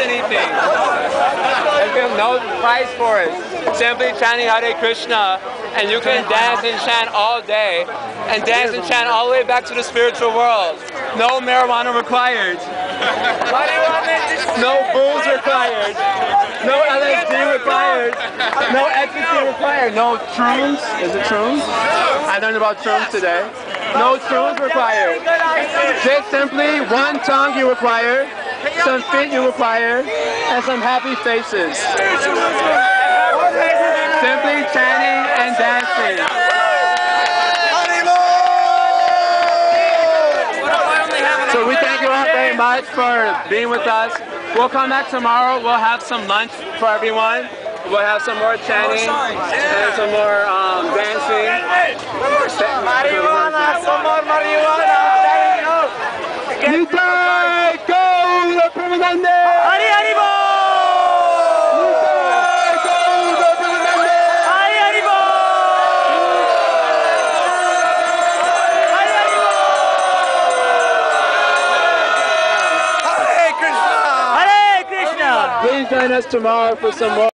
anything. There's no price for it. Simply chanting Hare Krishna, and you can dance and chant all day, and dance and chant all the way back to the spiritual world. No marijuana required. No booze required. No LSD required. No ecstasy required. No shrooms. Is it shrooms? I learned about shrooms today. No shrooms required. Just simply one tongue you require, some feet you require, and some happy faces. Simply chanting and dancing. So we thank you all very much for being with us. We'll come back tomorrow. We'll have some lunch for everyone. We'll have some more chanting and some more dancing. Marijuana, some more marijuana. Nitai Gaura Premanande! Hari Hari Bol! Nitai Gaura Premanande! Hari Hari Bol! Hari Hari Bol! Hare Krishna! Hare Krishna! Please join us tomorrow for some more.